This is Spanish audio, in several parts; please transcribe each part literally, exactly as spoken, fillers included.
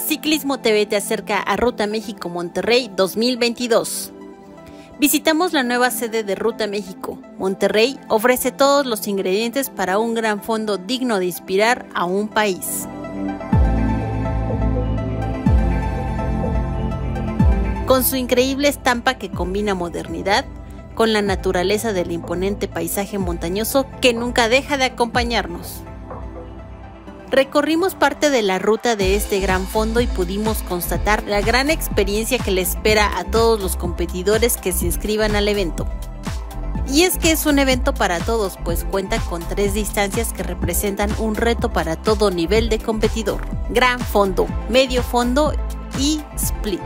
Ciclismo T V te acerca a Ruta México Monterrey dos mil veintidós. Visitamos la nueva sede de Ruta México. Monterrey ofrece todos los ingredientes para un gran fondo digno de inspirar a un país. Con su increíble estampa que combina modernidad con la naturaleza del imponente paisaje montañoso que nunca deja de acompañarnos. Recorrimos parte de la ruta de este gran fondo y pudimos constatar la gran experiencia que le espera a todos los competidores que se inscriban al evento. Y es que es un evento para todos, pues cuenta con tres distancias que representan un reto para todo nivel de competidor: gran fondo, medio fondo y split.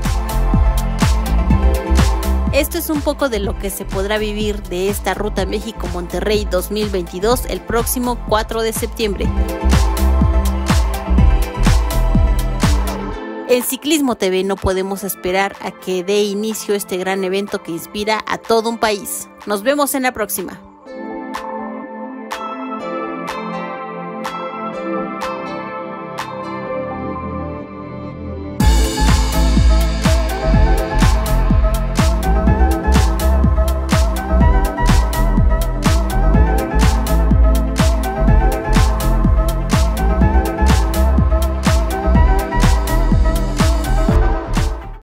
Esto es un poco de lo que se podrá vivir de esta Ruta México Monterrey dos mil veintidós el próximo cuatro de septiembre. En Ciclismo T V no podemos esperar a que dé inicio este gran evento que inspira a todo un país. Nos vemos en la próxima.